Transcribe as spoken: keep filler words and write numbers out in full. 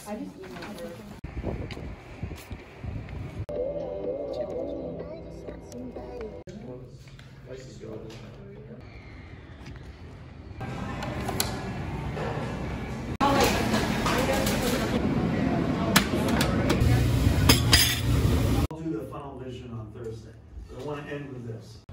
I just emailed her. I'll do the funnel vision on Thursday. But I want to end with this.